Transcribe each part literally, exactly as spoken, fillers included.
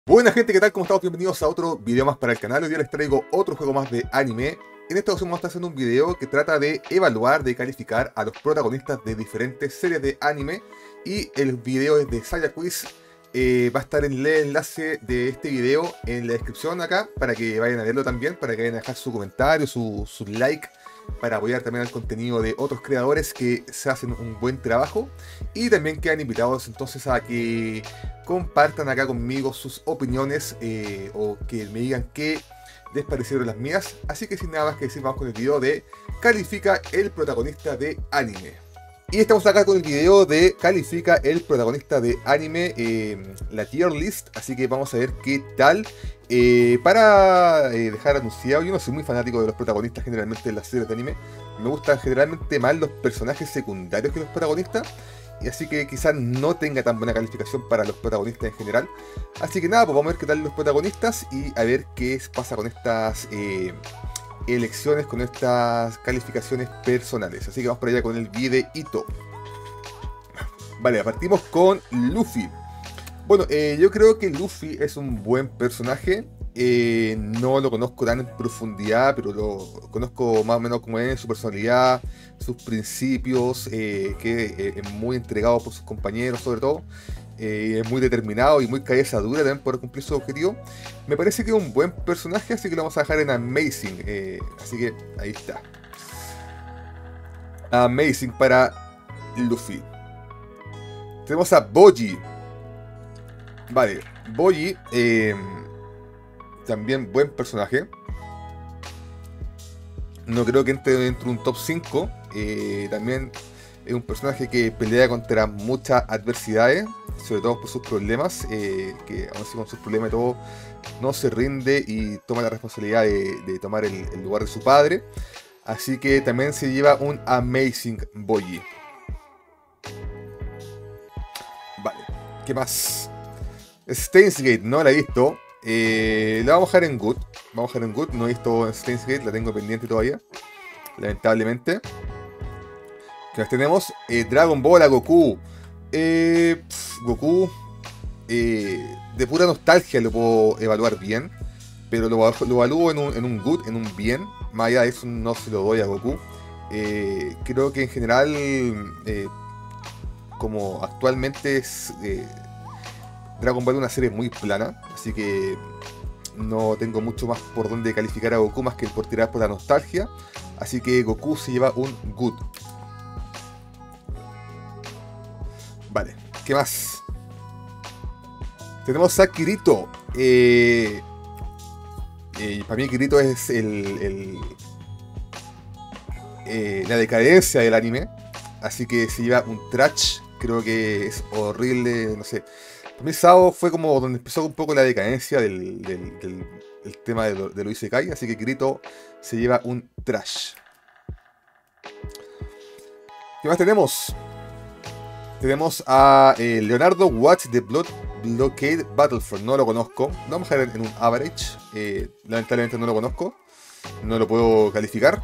Buena gente, ¿qué tal? ¿Cómo estamos? Bienvenidos a otro video más para el canal. Hoy día les traigo otro juego más de anime. En esta ocasión vamos a estar haciendo un video que trata de evaluar, de calificar a los protagonistas de diferentes series de anime. Y el video es de Saya Quiz. Eh, va a estar el enlace de este video en la descripción acá, para que vayan a verlo también, para que vayan a dejar su comentario, su, su like, para apoyar también al contenido de otros creadores que se hacen un buen trabajo. Y también quedan invitados entonces a que compartan acá conmigo sus opiniones, eh, o que me digan qué les parecieron las mías. Así que sin nada más que decir, vamos con el video de Califica el protagonista de anime. Y estamos acá con el video de Califica el protagonista de anime, eh, la tier list. Así que vamos a ver qué tal. Eh, para eh, dejar anunciado, yo no soy muy fanático de los protagonistas generalmente de las series de anime. Me gustan generalmente más los personajes secundarios que los protagonistas. Y así que quizás no tenga tan buena calificación para los protagonistas en general. Así que nada, pues vamos a ver qué tal los protagonistas y a ver qué pasa con estas eh, elecciones, con estas calificaciones personales. Así que vamos para allá con el videíto. Vale, partimos con Luffy. Bueno, eh, yo creo que Luffy es un buen personaje. Eh, no lo conozco tan en profundidad, pero lo conozco más o menos como es, su personalidad, sus principios, eh, que eh, es muy entregado por sus compañeros sobre todo. Eh, es muy determinado y muy cabeza dura también por cumplir su objetivo. Me parece que es un buen personaje, así que lo vamos a dejar en Amazing. Eh, así que ahí está. Amazing para Luffy. Tenemos a Bojji. Vale, Bojji, eh, también buen personaje. No creo que entre dentro de un top cinco. Eh, también es un personaje que pelea contra muchas adversidades, sobre todo por sus problemas, eh, que aún así con sus problemas y todo, no se rinde y toma la responsabilidad de, de tomar el, el lugar de su padre. Así que también se lleva un Amazing Bojji. Vale, ¿qué más? Steins Gate, no la he visto. Eh, la vamos a dejar en Good. Vamos a dejar en Good. No he visto Steins Gate, la tengo pendiente todavía, lamentablemente. ¿Qué más tenemos? Eh, Dragon Ball a Goku. Eh, pf, Goku. Eh, de pura nostalgia lo puedo evaluar bien. Pero lo, lo evalúo en un, en un Good, en un bien. Más allá de eso no se lo doy a Goku. Eh, creo que en general, eh, como actualmente es... Eh, Dragon Ball es una serie muy plana, así que no tengo mucho más por donde calificar a Goku más que por tirar por la nostalgia. Así que Goku se lleva un Good. Vale, ¿qué más? Tenemos a Kirito. Eh, eh, para mí Kirito es el, el eh, la decadencia del anime. Así que se lleva un trash. Creo que es horrible, no sé. Para mí Sao fue como donde empezó un poco la decadencia del, del, del, del tema de lo, de lo Isekai. Así que Kirito se lleva un trash. ¿Qué más tenemos? Tenemos a eh, Leonardo Watch de Blood Blockade Battlefront. No lo conozco. Lo vamos a dejar en un average. Eh, lamentablemente no lo conozco. No lo puedo calificar.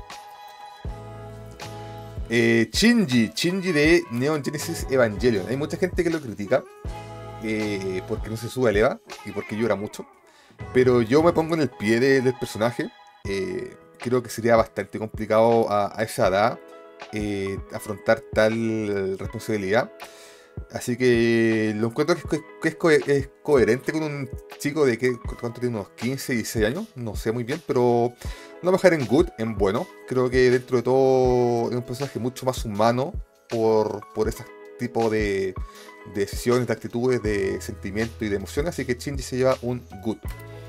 Eh, Shinji. Shinji de Neon Genesis Evangelion. Hay mucha gente que lo critica. Eh, porque no se sube al EVA y porque llora mucho. Pero yo me pongo en el pie de, del personaje. Eh, creo que sería bastante complicado a, a esa edad eh, afrontar tal responsabilidad. Así que lo encuentro que, es, que es, co es coherente con un chico de que cuánto tiene, unos quince, dieciséis años. No sé muy bien, pero no dejar en good, en bueno. Creo que dentro de todo es un personaje mucho más humano por, por ese tipo de, de decisiones, de actitudes, de sentimientos y de emociones. Así que Shinji se lleva un good.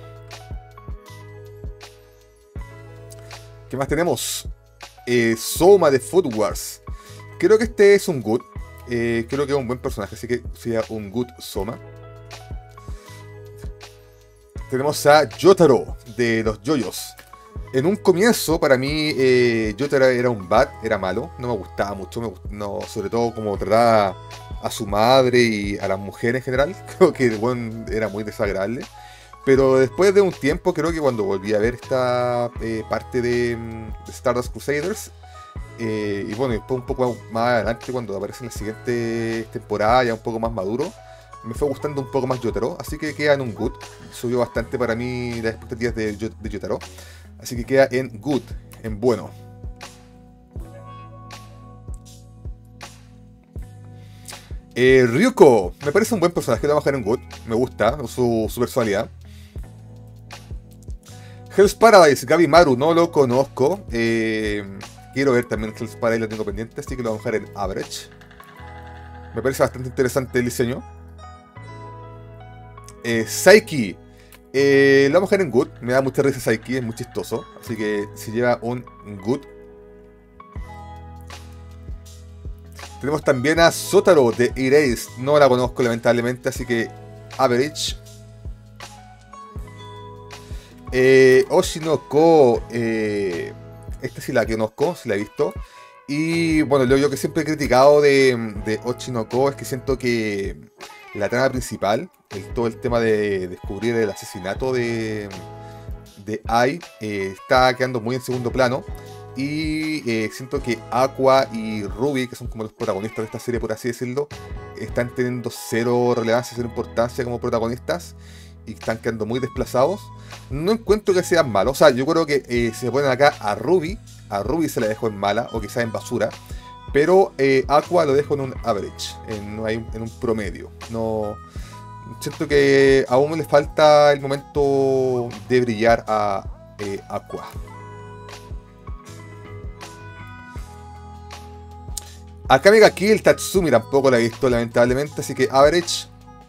¿Qué más tenemos? Eh, Soma de Food Wars. Creo que este es un good. Eh, creo que es un buen personaje, así que sería un good Soma. Tenemos a Jotaro de los Yoyos. En un comienzo, para mí, eh, Jotaro era un bad, era malo. No me gustaba mucho, me gust no, sobre todo como trataba a su madre y a las mujeres en general. Creo que el buen era muy desagradable. Pero después de un tiempo, creo que cuando volví a ver esta eh, parte de, de Stardust Crusaders, eh, y bueno, después un poco más adelante, cuando aparece en la siguiente temporada, ya un poco más maduro, me fue gustando un poco más Yotaro, así que queda en un good. Subió bastante para mí las expectativas de, de Yotaro, así que queda en good, en bueno. Eh, Ryuko, me parece un buen personaje, lo vamos a dejar en good, me gusta su, su personalidad. Hell's Paradise, Gabimaru, no lo conozco. Eh, quiero ver también Hell's Paradise, lo tengo pendiente, así que lo vamos a dejar en average. Me parece bastante interesante el diseño. Eh, Saiki, eh, lo vamos a dejar en good. Me da mucha risa Saiki, es muy chistoso. Así que se lleva un good. Tenemos también a Sotaro de Erase. No la conozco lamentablemente, así que average. Eh, Oshinoko, eh, esta sí la conozco, sí la he visto. Y bueno, lo yo que siempre he criticado de, de Oshinoko es que siento que la trama principal, el, todo el tema de descubrir el asesinato de, de Ai, eh, está quedando muy en segundo plano. Y eh, siento que Aqua y Ruby, que son como los protagonistas de esta serie, por así decirlo, están teniendo cero relevancia, cero importancia como protagonistas. Y están quedando muy desplazados. No encuentro que sean malos. O sea, yo creo que eh, si se ponen acá a Ruby, a Ruby se la dejo en mala o quizás en basura. Pero eh, Aqua lo dejo en un average, en, en un promedio. No, siento que aún le falta el momento de brillar a eh, Aqua. Acá Mega Kill Tatsumi tampoco la he visto lamentablemente, así que average.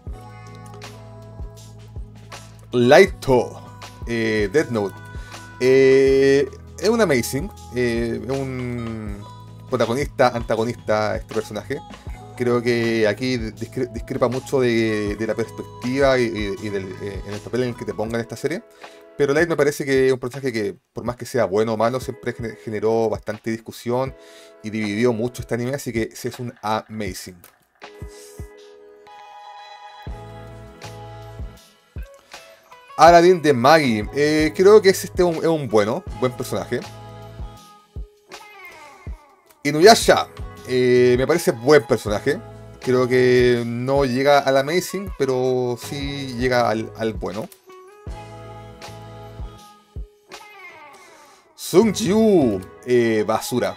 Lighto, eh, Death Note. Eh, es un amazing, eh, es un protagonista, antagonista este personaje. Creo que aquí discre discrepa mucho de, de la perspectiva y, y, y del, eh, en el papel en el que te pongan esta serie. Pero Light me parece que es un personaje que, por más que sea bueno o malo, siempre generó bastante discusión y dividió mucho este anime, así que es un amazing. Aladdin de Maggie, eh, creo que es este un, es un bueno, buen personaje. Inuyasha, eh, me parece buen personaje. Creo que no llega al amazing, pero sí llega al, al bueno. Sung Ji-woo, eh, basura.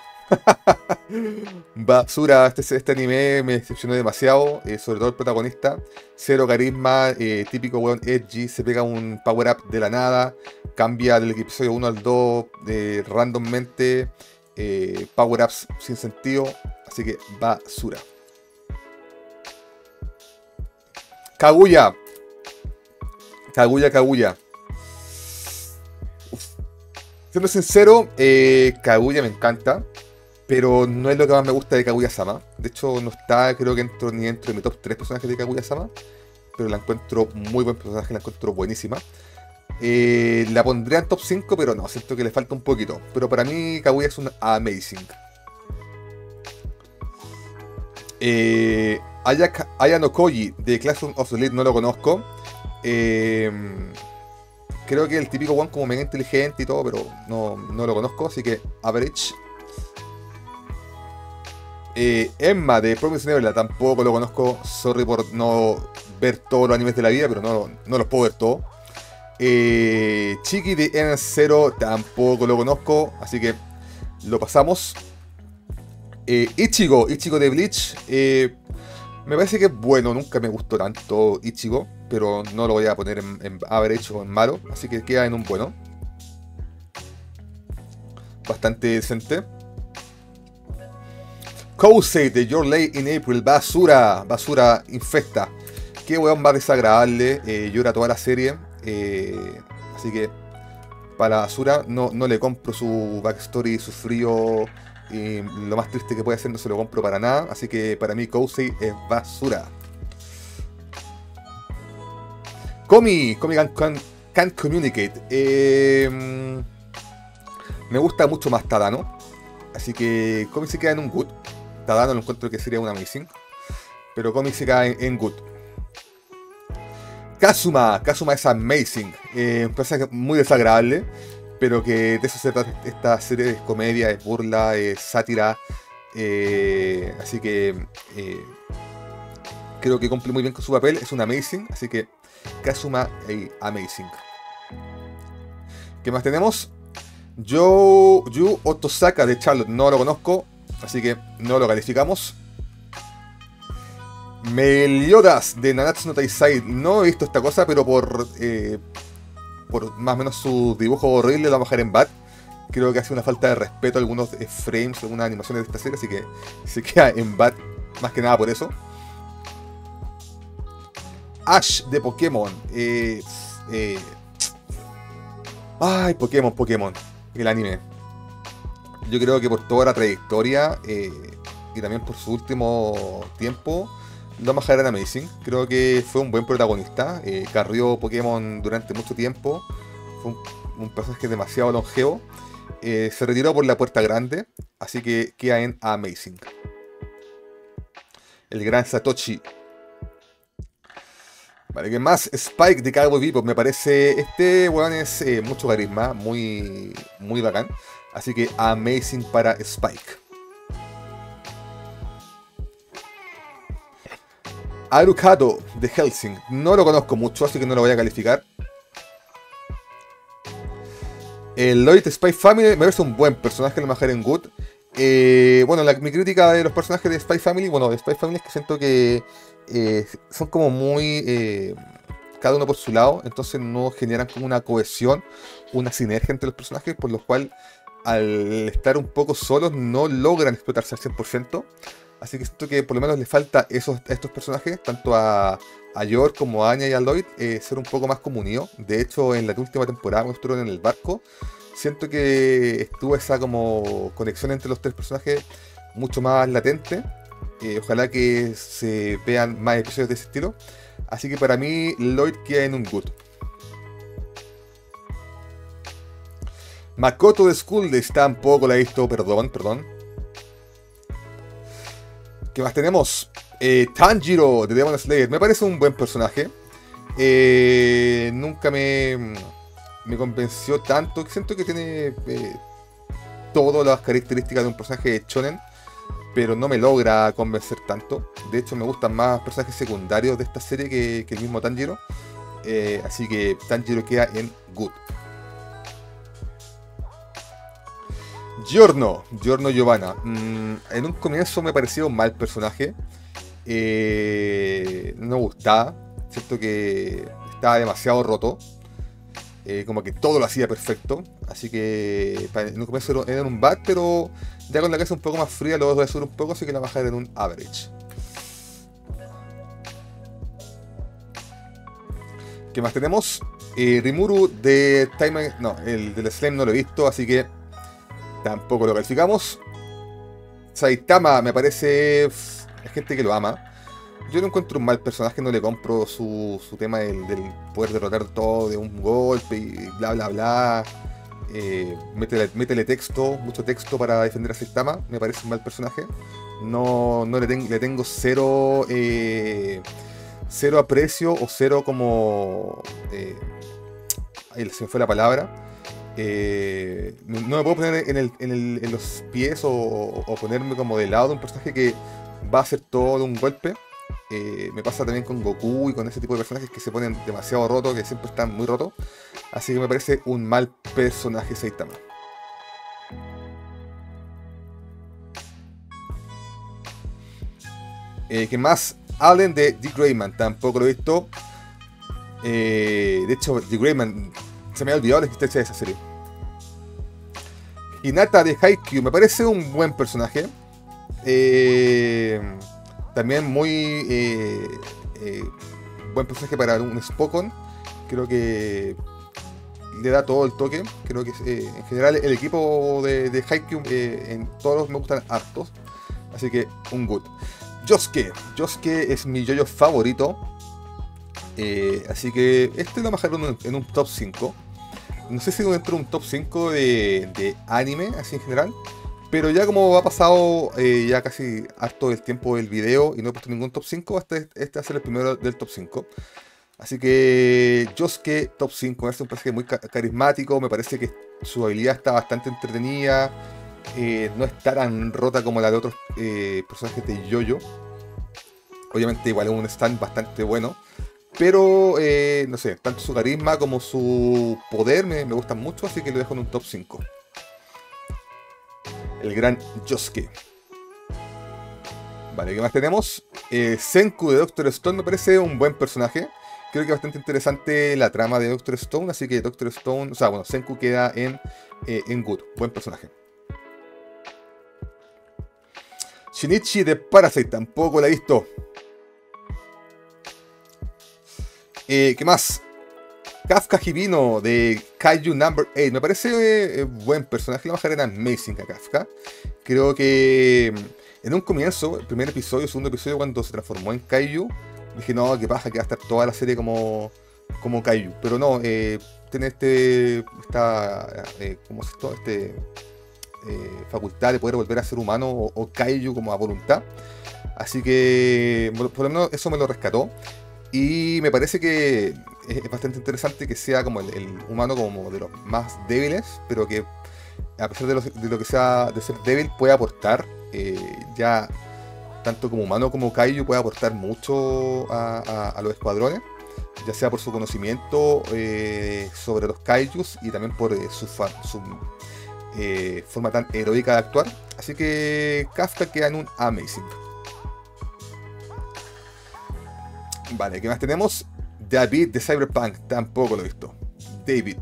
Basura, este, este anime me decepcionó demasiado, eh, sobre todo el protagonista. Cero carisma, eh, típico weón edgy, se pega un power up de la nada, cambia del episodio uno al dos eh, randommente, eh, power ups sin sentido, así que basura. Kaguya, Kaguya, Kaguya. Uf. Siendo sincero, eh, Kaguya me encanta. Pero no es lo que más me gusta de Kaguya-sama. De hecho, no está, creo que entro ni entre mi top tres personajes de Kaguya-sama. Pero la encuentro muy buen personaje, la encuentro buenísima. Eh, la pondría en top cinco, pero no, siento que le falta un poquito. Pero para mí, Kaguya es un amazing. Eh, Aya, Aya no Koji de Classroom of the Elite no lo conozco. Eh, creo que el típico one como mega inteligente y todo, pero no, no lo conozco, así que average. Eh, Emma de Promised Neverland tampoco lo conozco. Sorry por no ver todos los animes de la vida, pero no, no los puedo ver todos. Eh, Chiki de N cero tampoco lo conozco, así que lo pasamos. Eh, Ichigo, Ichigo de Bleach. Eh, me parece que es bueno, nunca me gustó tanto Ichigo, pero no lo voy a poner en, en average o en malo, así que queda en un bueno. Bastante decente. Kousei de Your Late in April, basura, basura infecta. Qué weón más desagradable, eh, llora toda la serie. Eh, así que para la basura no, no le compro su backstory, su frío. Y lo más triste que puede hacer no se lo compro para nada. Así que para mí Kousei es basura. Komi, Komi can, can, Can't Communicate. Eh, me gusta mucho más Tadano. Así que Komi se queda en un good. Tadano lo encuentro que sería un amazing. Pero Komi se queda en, en good. Kazuma, Kazuma es amazing. Eh, un personaje muy desagradable. Pero que de eso se trata esta serie, es comedia, es burla, es sátira. Eh, así que eh, Creo que cumple muy bien con su papel, es un Amazing, así que Kazuma eh, Amazing. ¿Qué más tenemos? Yo, Yu Otosaka de Charlotte, no lo conozco, así que no lo calificamos. Meliodas de Nanatsu no Taizai, no he visto esta cosa, pero por, eh, por más o menos su dibujo horrible lo vamos a dejar en bad. Creo que hace una falta de respeto a algunos frames, algunas animaciones de esta serie, así que se queda en bad, más que nada por eso. Ash de Pokémon. Eh, eh, ay, Pokémon, Pokémon. El anime. Yo creo que por toda la trayectoria eh, y también por su último tiempo, lo vamos a dejar en Amazing. Creo que fue un buen protagonista. Eh, carrió Pokémon durante mucho tiempo. Fue un, un personaje demasiado longevo. Eh, se retiró por la puerta grande, así que queda en Amazing. El gran Satoshi. Vale, ¿qué más? Spike de Cowboy Bebop. Me parece, este weón es eh, mucho carisma, muy, muy bacán. Así que Amazing para Spike. Arukato de Hellsing. No lo conozco mucho, así que no lo voy a calificar. El Lloyd Spy Family me parece un buen personaje, lo mejor en Good. Eh, bueno, la, mi crítica de los personajes de Spy Family, bueno, de Spy Family es que siento que eh, son como muy... Eh, cada uno por su lado, entonces no generan como una cohesión, una sinergia entre los personajes, por lo cual al estar un poco solos no logran explotarse al cien por ciento. Así que siento que por lo menos le falta esos, a estos personajes, tanto a, a York como a Anya y a Lloyd, eh, ser un poco más comunidos. De hecho, en la última temporada, cuando estuvieron en el barco, siento que estuvo esa como conexión entre los tres personajes mucho más latente. Eh, ojalá que se vean más episodios de ese estilo. Así que para mí, Lloyd queda en un good. Makoto de School Days tampoco la he visto, perdón, perdón. ¿Qué más tenemos? Eh, Tanjiro de Demon Slayer. Me parece un buen personaje. Eh, nunca me, me convenció tanto. Siento que tiene eh, todas las características de un personaje shonen, pero no me logra convencer tanto. De hecho, me gustan más personajes secundarios de esta serie que, que el mismo Tanjiro. Eh, así que Tanjiro queda en good. Giorno, Giorno Giovanna. Mm, en un comienzo me pareció un mal personaje. Eh, no me gustaba. Siento que estaba demasiado roto. Eh, como que todo lo hacía perfecto. Así que en un comienzo era un bad, pero ya con la cabeza un poco más fría lo voy a subir un poco, así que la bajaré en un average. ¿Qué más tenemos? Eh, Rimuru de Time... No, el del Slime no lo he visto, así que tampoco lo calificamos. Saitama me parece... Hay gente que lo ama. Yo no encuentro un mal personaje, no le compro su, su tema del, del poder derrotar todo de un golpe y bla bla bla. Eh, métele, métele texto, mucho texto para defender a Saitama. Me parece un mal personaje. No, no le, ten, le tengo cero eh, cero aprecio o cero como... Eh, ahí se me fue la palabra. Eh, no me puedo poner en, el, en, el, en los pies o, o ponerme como de lado de un personaje que va a hacer todo de un golpe. Eh, me pasa también con Goku y con ese tipo de personajes que se ponen demasiado rotos, que siempre están muy rotos. Así que me parece un mal personaje Saitama. Eh, ¿Qué más? Allen de Dick Grayman, tampoco lo he visto. Eh, de hecho, Dick Grayman, se me ha olvidado la existencia de esa serie. Hinata de Haikyuu, me parece un buen personaje. Eh... También muy eh, eh, buen personaje para un Spokon. Creo que le da todo el toque. Creo que eh, en general el equipo de, de Haikyuu eh, en todos me gustan hartos. Así que un good. Yosuke. Yosuke es mi yoyo favorito. Eh, así que este lo vamos a dejar en, en un top cinco. No sé si dentro de un top cinco de, de anime, así en general. Pero ya como ha pasado eh, ya casi harto el tiempo del video y no he puesto ningún top cinco, este, este va a ser el primero del top cinco. Así que Yosuke top cinco, me parece un personaje muy carismático, me parece que su habilidad está bastante entretenida, eh, no está tan rota como la de otros eh, personajes de Yoyo. Obviamente igual es un stand bastante bueno. Pero, eh, no sé, tanto su carisma como su poder me, me gustan mucho, así que lo dejo en un top cinco. El gran Yosuke. Vale, ¿qué más tenemos? Eh, Senku de Doctor Stone me parece un buen personaje. Creo que es bastante interesante la trama de Doctor Stone, así que Doctor Stone, o sea, bueno, Senku queda en, eh, en good. Buen personaje. Shinichi de Parasite, tampoco la he visto. Eh, ¿Qué más? Kafka Hibino de Kaiju Number ocho. Me parece eh, buen personaje. La bajar era amazing a Kafka. Creo que mm, en un comienzo, el primer episodio, el segundo episodio, cuando se transformó en Kaiju, dije, no, qué paja, que va a estar toda la serie como, como Kaiju. Pero no, eh, tiene este, esta, eh, ¿cómo es esto? Este, eh, facultad de poder volver a ser humano o, o Kaiju como a voluntad. Así que, por, por lo menos eso me lo rescató. Y me parece que es bastante interesante que sea como el, el humano como de los más débiles, pero que a pesar de lo, de lo que sea de ser débil puede aportar, eh, ya tanto como humano como Kaiju puede aportar mucho a, a, a los escuadrones, ya sea por su conocimiento eh, sobre los Kaijus y también por eh, su, fa, su eh, forma tan heroica de actuar. Así que Kafka queda en un amazing. Vale, ¿qué más tenemos? David de Cyberpunk, tampoco lo he visto. David.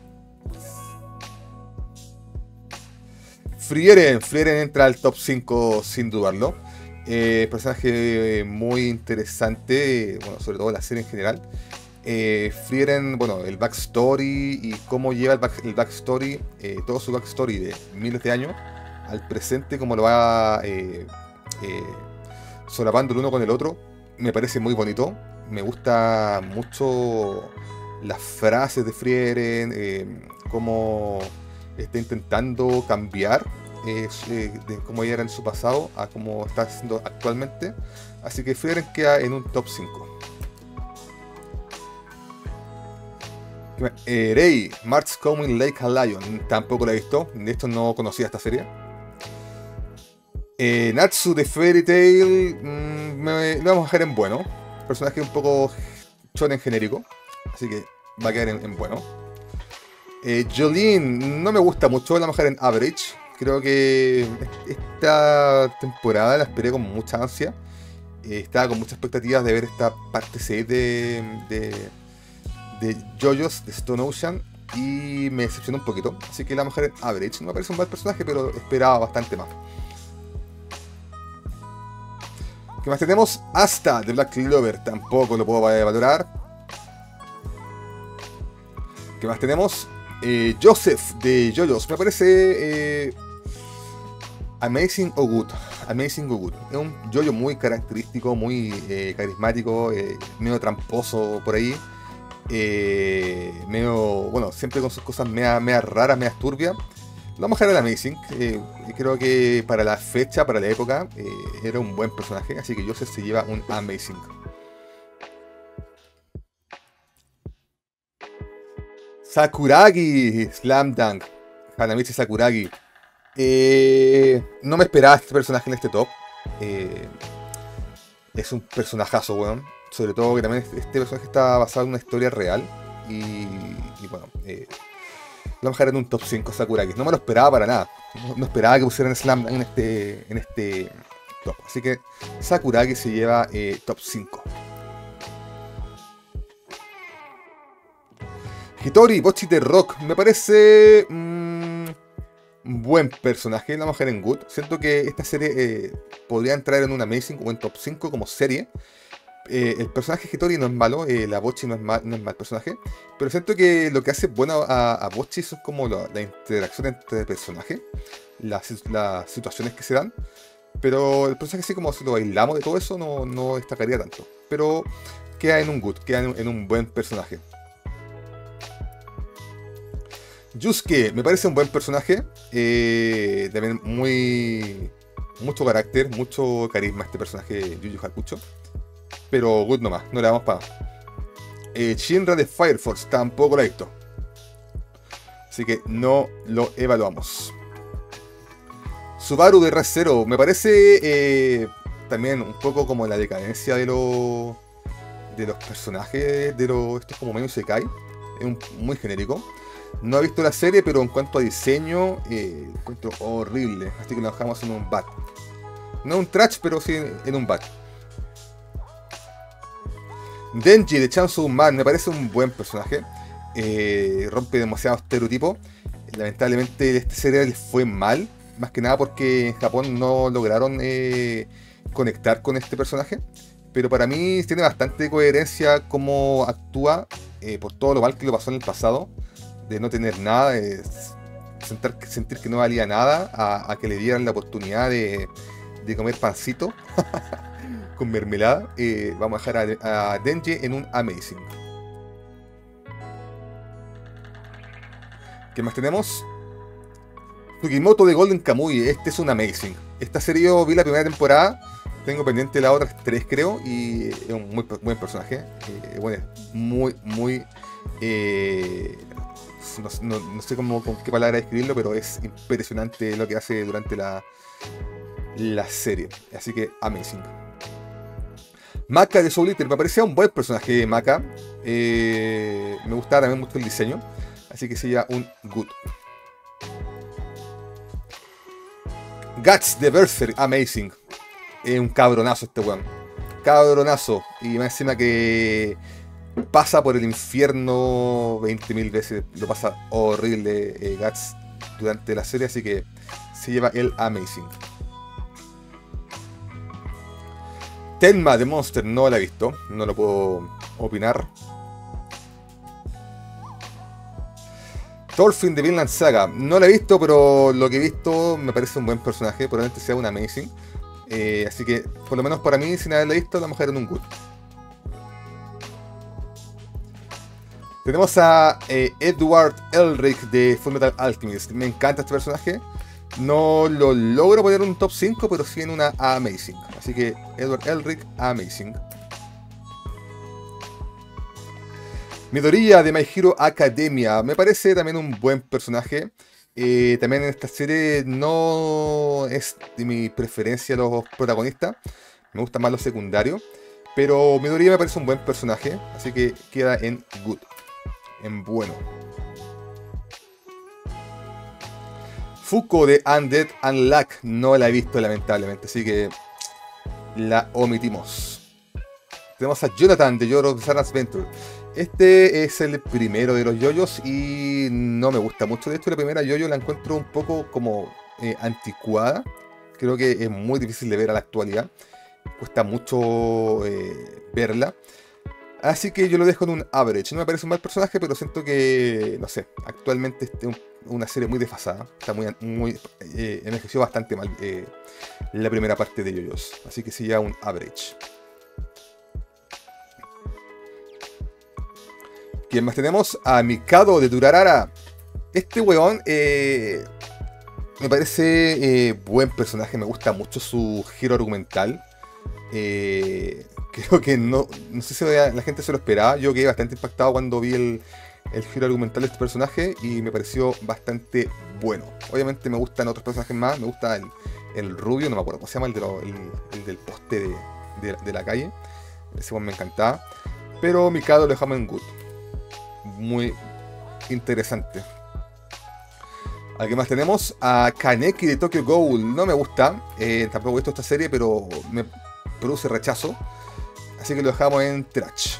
Frieren, Frieren entra al top cinco sin dudarlo. Eh, personaje muy interesante, bueno, sobre todo la serie en general. Eh, Frieren, bueno, el backstory y cómo lleva el, back, el backstory, eh, todo su backstory de miles de años al presente, cómo lo va eh, eh, solapando el uno con el otro. Me parece muy bonito. Me gusta mucho las frases de Frieren, eh, cómo está intentando cambiar eh, de cómo ella era en su pasado a cómo está haciendo actualmente. Así que Frieren queda en un top cinco. Eh, Rei, March Coming Like a Lion. Tampoco la he visto. De esto no conocía esta serie. Eh, Natsu de Fairy Tail, mmm, me, lo vamos a dejar en bueno. Personaje un poco shonen genérico, así que va a quedar en, en bueno. Eh, Jolene, no me gusta mucho, la vamos a dejar en average. Creo que esta temporada la esperé con mucha ansia. Eh, estaba con muchas expectativas de ver esta parte seis de, de, de JoJo's, de Stone Ocean, y me decepcionó un poquito. Así que la vamos a dejar en average. No me parece un mal personaje, pero esperaba bastante más. ¿Qué más tenemos? Asta de Black Clover, tampoco lo puedo valorar. ¿Qué más tenemos? Eh, Joseph de JoJo's, me parece eh, amazing o good. Amazing o good. Es un JoJo muy característico, muy eh, carismático, eh, medio tramposo por ahí. Eh, medio, bueno, siempre con sus cosas media, media raras, media turbias. Lo vamos a dejar en Amazing. Eh, creo que para la fecha, para la época, eh, era un buen personaje. Así que Joseph se lleva un Amazing. Sakuragi, Slam Dunk. Hanamichi Sakuragi. Eh, no me esperaba este personaje en este top. Eh, es un personajazo, weón. Sobre todo que también este personaje está basado en una historia real. Y, y bueno, eh, lo vamos a dejar en un top cinco Sakuragi. No me lo esperaba para nada. No, no esperaba que pusieran Slam Dunk en este, en este top. Así que Sakuragi se lleva eh, top cinco. Hitori, Bocchi de Rock. Me parece mmm, un buen personaje. La vamos a dejar en good. Siento que esta serie eh, podría entrar en un Amazing o en top cinco como serie. Eh, el personaje Hitori no es malo, eh, la Bocchi no es, mal, no es mal personaje, pero siento que lo que hace bueno a, a Bocchi son como la, la interacción entre personajes, las, las situaciones que se dan, pero el personaje así como si lo aislamos de todo eso no, no destacaría tanto, pero queda en un good, queda en, en un buen personaje. Yusuke, me parece un buen personaje, eh, también muy... mucho carácter, mucho carisma este personaje Yu Yu Hakusho. Pero good nomás, no le damos para. Eh, Shinra de Fire Force, tampoco la he visto. Así que no lo evaluamos. Subaru de Re:Zero, me parece eh, también un poco como la decadencia de los de los personajes de los estos como medio Isekai. Es un, muy genérico. No he visto la serie, pero en cuanto a diseño, eh, encuentro horrible. Así que lo dejamos en un bat. No un trash, pero sí en un bat. Denji de Chainsaw Man me parece un buen personaje. Eh, rompe demasiado estereotipo. Lamentablemente esta serie les fue mal. Más que nada porque en Japón no lograron eh, conectar con este personaje. Pero para mí tiene bastante coherencia cómo actúa eh, por todo lo mal que lo pasó en el pasado. De no tener nada, de sentir, sentir que no valía nada, a, a que le dieran la oportunidad de, de comer pancito con mermelada. Eh, vamos a dejar a, a Denji en un Amazing. ¿Qué más tenemos? Tsukimoto de Golden Kamuy. Este es un Amazing. Esta serie yo vi la primera temporada. Tengo pendiente las otras tres, creo. Y es un muy buen personaje. Eh, bueno, muy, muy... Eh, no, no, no sé cómo, con qué palabra describirlo, pero es impresionante lo que hace durante la, la serie. Así que, Amazing. Maka de Soul Eater. Me parecía un buen personaje, Maka. Eh, me gustaba también mucho el diseño. Así que sería un good. Guts de Berserk. Amazing. Es un cabronazo este weón. Cabronazo. Y más encima que pasa por el infierno veinte mil veces. Lo pasa horrible eh, Guts durante la serie. Así que se lleva el Amazing. Tenma de Monster. No la he visto. No lo puedo opinar. Thorfinn de Vinland Saga. No la he visto, pero lo que he visto me parece un buen personaje. Probablemente sea un Amazing. Eh, así que, por lo menos para mí, sin haberla visto, la mujer en un good. Tenemos a eh, Edward Elric de Fullmetal Alchemist. Me encanta este personaje. No lo logro poner en un top cinco, pero sí en una Amazing. Así que Edward Elric, Amazing. Midoriya de My Hero Academia. Me parece también un buen personaje. Eh, también en esta serie no es de mi preferencia los protagonistas. Me gustan más los secundarios. Pero Midoriya me parece un buen personaje. Así que queda en good. En bueno. Fuko de Undead Unluck. No la he visto lamentablemente. Así que la omitimos. Tenemos a Jonathan de JoJo's Bizarre Adventure. Este es el primero de los yoyos y no me gusta mucho. De hecho, la primera yoyo la encuentro un poco como eh, anticuada. Creo que es muy difícil de ver a la actualidad. Cuesta mucho eh, verla. Así que yo lo dejo en un average. No me parece un mal personaje, pero siento que, no sé, actualmente es un, una serie muy desfasada. Está muy, muy eh, envejeció bastante mal eh, la primera parte de yoyos. Así que sería un average. ¿Quién más tenemos? A Mikado de Durarara. Este weón eh, me parece eh, buen personaje. Me gusta mucho su giro argumental. Eh, creo que no, no sé si la gente se lo esperaba. Yo quedé bastante impactado cuando vi el, el giro argumental de este personaje y me pareció bastante bueno. Obviamente me gustan otros personajes más. Me gusta el, el rubio, no me acuerdo cómo se llama, el, de lo, el, el del poste de, de, de la calle. Ese weón me encantaba. Pero Mikado lo dejamos en good. Muy interesante. Aquí más tenemos a Kaneki de Tokyo Ghoul. No me gusta, eh, tampoco he visto esta serie, pero me produce rechazo. Así que lo dejamos en trash.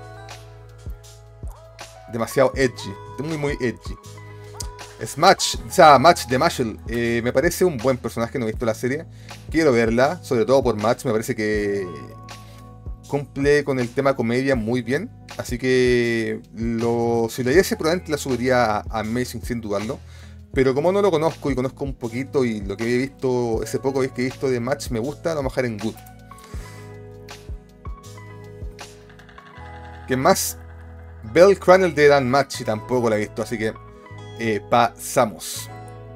Demasiado edgy, muy muy edgy. Smash, o sea, Match de Mashal. Eh, me parece un buen personaje, no he visto la serie. Quiero verla, sobre todo por Match, me parece que cumple con el tema comedia muy bien. Así que lo, si lo hiciese probablemente la subiría a Amazing sin dudarlo. Pero como no lo conozco y conozco un poquito y lo que he visto, ese poco que he visto de Match me gusta, lo vamos a dejar en good. ¿Qué más? Bell Cranel de Dan Match y tampoco la he visto, así que eh, pasamos.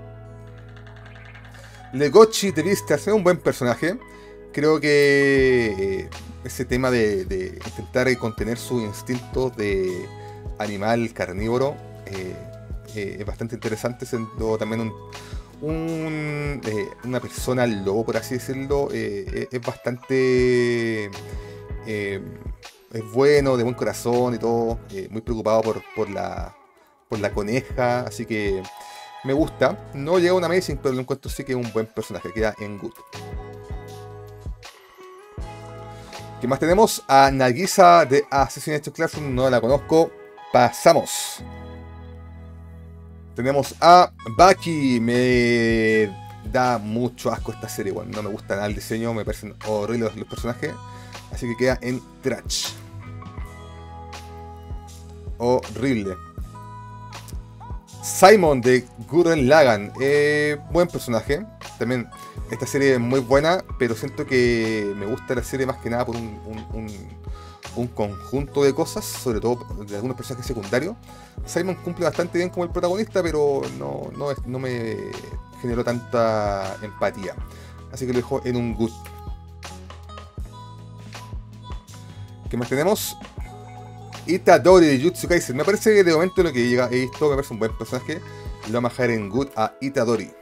Legochi de Vistas es un buen personaje. Creo que eh, ese tema de, de intentar contener su instinto de animal carnívoro eh, eh, es bastante interesante, siendo también un, un, eh, una persona lobo, por así decirlo. Eh, es, es bastante... Eh, es bueno, de buen corazón y todo. Eh, muy preocupado por, por, la, por la coneja. Así que me gusta. No llega a un Amazing, pero lo encuentro sí que es un buen personaje. Queda en Good. ¿Qué más tenemos? A Nagisa de Assassination Classroom. No la conozco. Pasamos. Tenemos a Baki. Me da mucho asco esta serie. Bueno, no me gusta nada el diseño. Me parecen horribles los, los personajes. Así que queda en Trash. Horrible. Simon de Gurren Lagann. Eh, buen personaje. También esta serie es muy buena. Pero siento que me gusta la serie más que nada por un, un, un, un conjunto de cosas. Sobre todo de algunos personajes secundarios. Simon cumple bastante bien como el protagonista. Pero no, no, no me generó tanta empatía. Así que lo dejo en un good. ¿Qué más tenemos? Itadori de Jujutsu Kaisen. Me parece que de momento lo que llega, he visto me parece un buen personaje. Lo vamos a dejar en good a Itadori.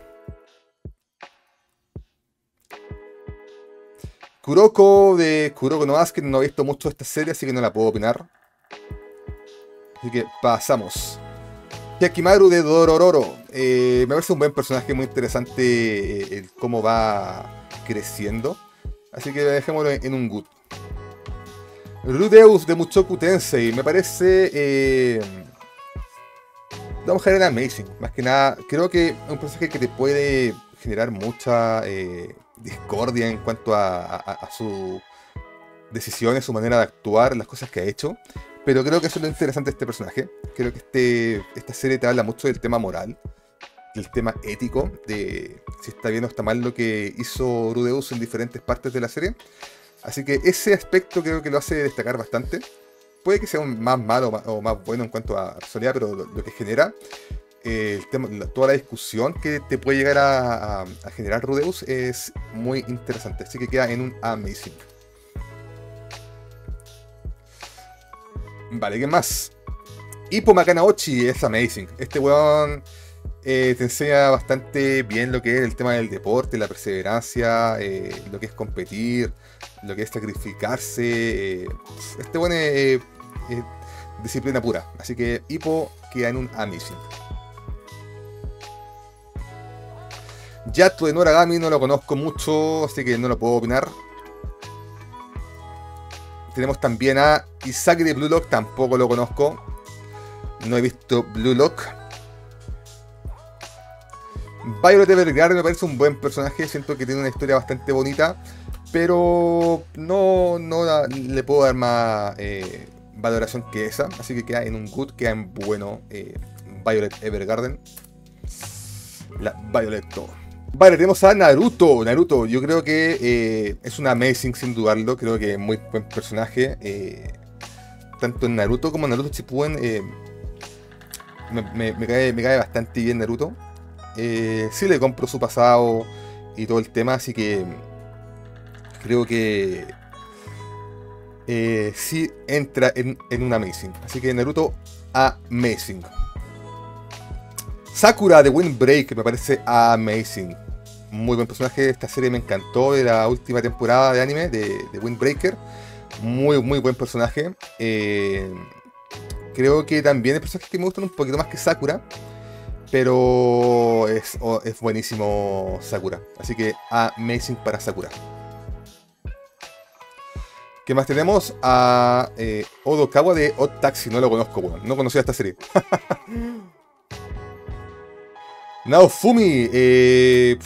Kuroko de Kuroko no Basket. No he visto mucho de esta serie, así que no la puedo opinar. Así que pasamos. Yakimaru de Dorororo. Eh, me parece un buen personaje, muy interesante eh, el cómo va creciendo. Así que dejémoslo en un good. Rudeus de Mushoku Tensei, me parece... Eh, vamos a dejar en Amazing, más que nada, creo que es un personaje que te puede generar mucha eh, discordia en cuanto a, a, a sus decisiones, su manera de actuar, las cosas que ha hecho, pero creo que eso es lo interesante de este personaje. Creo que este, esta serie te habla mucho del tema moral, del tema ético, de si está bien o está mal lo que hizo Rudeus en diferentes partes de la serie. Así que ese aspecto creo que lo hace destacar bastante. Puede que sea un más malo o más bueno en cuanto a personalidad, pero lo, lo que genera, eh, el tema, la, toda la discusión que te puede llegar a, a, a generar Rudeus es muy interesante. Así que queda en un Amazing. Vale, ¿qué más? Ippo Makanaochi es Amazing. Este weón eh, te enseña bastante bien lo que es el tema del deporte, la perseverancia, eh, lo que es competir, lo que es sacrificarse. Eh, este weón es, es, es disciplina pura. Así que Ippo queda en un Amazing. Yato de Noragami no lo conozco mucho, así que no lo puedo opinar. Tenemos también a Isagi de Blue Lock, tampoco lo conozco. No he visto Blue Lock. Violet Evergarden me parece un buen personaje, siento que tiene una historia bastante bonita, pero no, no la, le puedo dar más eh, valoración que esa, así que queda en un good, queda en bueno eh, Violet Evergarden. La Violetto. Vale, tenemos a Naruto. Naruto, yo creo que eh, es un Amazing sin dudarlo, creo que es muy buen personaje. Eh, tanto en Naruto como en Naruto Shippuden eh, me, me, me, cae, me cae bastante bien Naruto. Eh, sí le compro su pasado y todo el tema, así que creo que eh, sí entra en, en un Amazing. Así que Naruto Amazing. Sakura de Windbreaker me parece Amazing. Muy buen personaje, esta serie me encantó de la última temporada de anime de, de Windbreaker. Muy, muy buen personaje. Eh, creo que también hay personajes que me gustan un poquito más que Sakura. Pero es, oh, es buenísimo Sakura. Así que Amazing para Sakura. ¿Qué más tenemos? A eh, Odokawa de Odd Taxi. No lo conozco, bueno. No conocía esta serie. Naofumi. Eh,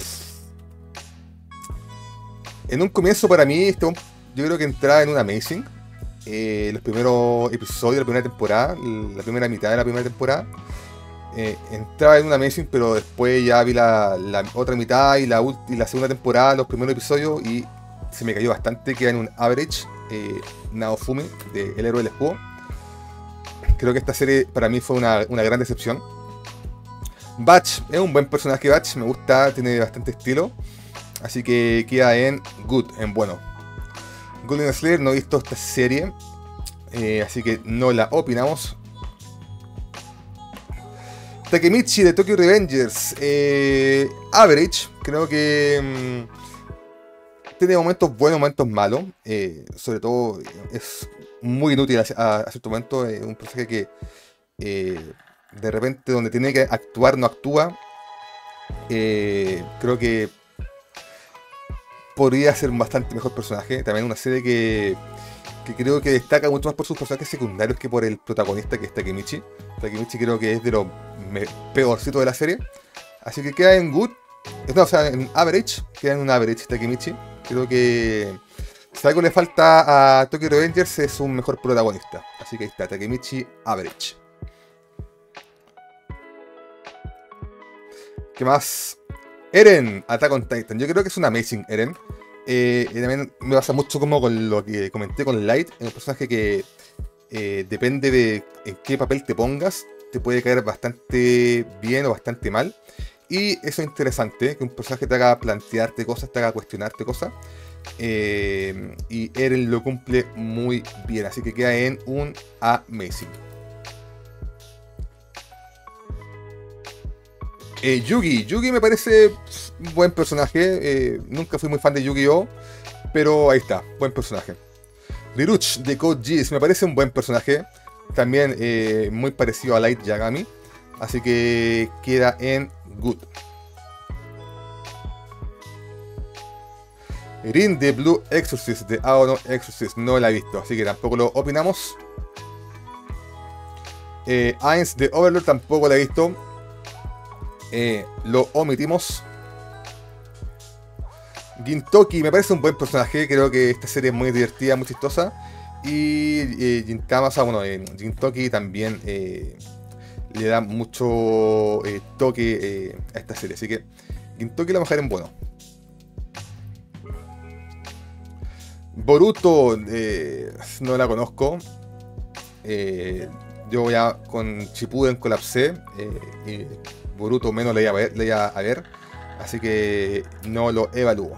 en un comienzo para mí, este, yo creo que entraba en un Amazing. Eh, los primeros episodios de la primera temporada. La primera mitad de la primera temporada. Eh, entraba en un Amazing, pero después ya vi la, la otra mitad y la, y la segunda temporada, los primeros episodios, y se me cayó bastante. Queda en un average. eh, Naofumi, de El Héroe del Escudo. Creo que esta serie para mí fue una, una gran decepción. Batch es un buen personaje. Batch me gusta, tiene bastante estilo, así que queda en good, en bueno. Golden Slayer, no he visto esta serie, eh, así que no la opinamos. Takemichi de Tokyo Revengers. Eh, average. Creo que mmm, tiene momentos buenos, momentos malos. Eh, sobre todo es muy inútil a, a, a cierto momento. Es un personaje que eh, de repente donde tiene que actuar no actúa. Eh, creo que podría ser un bastante mejor personaje. También una serie que, que creo que destaca mucho más por sus personajes secundarios que por el protagonista, que es Takemichi. Takemichi creo que es de los peorcitos de la serie. Así que queda en good. No, o sea, en average. Queda en un average Takemichi. Creo que si algo le falta a Tokyo Revengers es un mejor protagonista. Así que ahí está, Takemichi average. ¿Qué más? Eren, Attack on Titan. Yo creo que es un amazing Eren. Eh, y también me pasa mucho como con lo que comenté con Light. Es un personaje que eh, depende de en qué papel te pongas, te puede caer bastante bien o bastante mal. Y eso es interesante, que un personaje te haga plantearte cosas, te haga cuestionarte cosas. Eh, y Eren lo cumple muy bien, así que queda en un amazing. Eh, Yugi, Yugi me parece un buen personaje. Eh, nunca fui muy fan de Yu-Gi-Oh! Pero ahí está, buen personaje. Liruch de Code Geass me parece un buen personaje. También eh, muy parecido a Light Yagami. Así que queda en good. Rin de Blue Exorcist de Aono Exorcist. No la he visto, así que tampoco lo opinamos. Eh, Ainz de Overlord tampoco la he visto. Eh, lo omitimos. Gintoki me parece un buen personaje. Creo que esta serie es muy divertida, muy chistosa. Y eh, Gintama, o sea, bueno, eh, Gintoki también eh, le da mucho eh, toque eh, a esta serie. Así que Gintoki la vamos a dejar en bueno. Boruto, eh, no la conozco. Eh, yo ya con Shippuden colapsé. Eh, y Boruto menos le iba a ver, le iba a ver, así que no lo evalúo.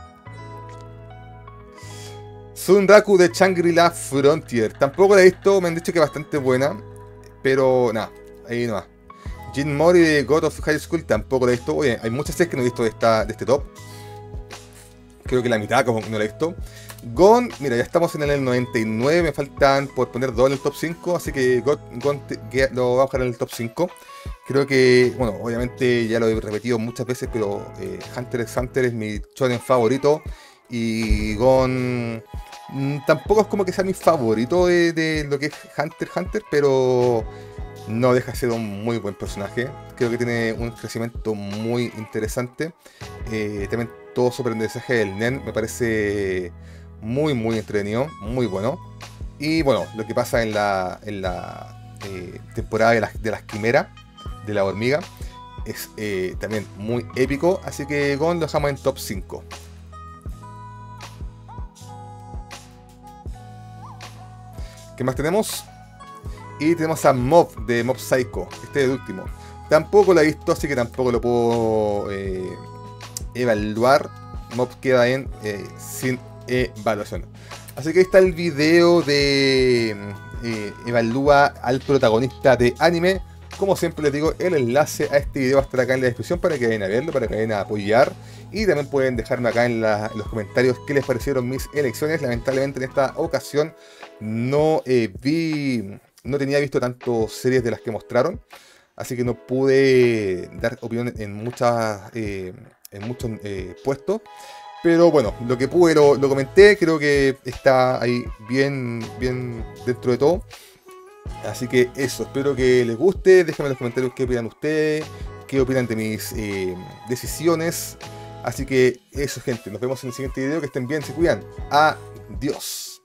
Sunraku de Shangri-La Frontier. Tampoco la he visto, me han dicho que es bastante buena, pero nada, ahí nomás. Jin Mori de God of High School tampoco la he visto. Oye, hay muchas series que no he visto de, esta, de este top. Creo que la mitad como que no la he visto. Gon, mira, ya estamos en el noventa y nueve, me faltan por poner dos en el top cinco, así que Gon, Gon te, lo vamos a dejar en el top cinco. Creo que, bueno, obviamente ya lo he repetido muchas veces, pero eh, Hunter x Hunter es mi shonen favorito. Y Gon mmm, tampoco es como que sea mi favorito de, de lo que es Hunter x Hunter, pero no deja de ser un muy buen personaje. Creo que tiene un crecimiento muy interesante. Eh, también todo su aprendizaje del Nen me parece muy muy entretenido, muy bueno. Y bueno, lo que pasa en la, en la eh, temporada de las, de las quimeras, de la hormiga, es eh, también muy épico. Así que Gon lo dejamos en top cinco. ¿Qué más tenemos? Y tenemos a Mob de Mob Psycho. Este es el último. Tampoco lo he visto, así que tampoco lo puedo eh, evaluar. Mob queda en eh, sin evaluación. Así que ahí está el video de eh, evalúa al protagonista de anime. Como siempre les digo, el enlace a este video va a estar acá en la descripción para que vayan a verlo, para que vayan a apoyar. Y también pueden dejarme acá en, la, en los comentarios qué les parecieron mis elecciones. Lamentablemente en esta ocasión no eh, vi, no tenía visto tantas series de las que mostraron. Así que no pude dar opinión en, muchas, eh, en muchos eh, puestos. Pero bueno, lo que pude lo, lo comenté, creo que está ahí bien, bien dentro de todo. Así que eso, espero que les guste, déjenme en los comentarios qué opinan ustedes, qué opinan de mis eh, decisiones. Así que eso, gente, nos vemos en el siguiente video, que estén bien, se cuidan, adiós.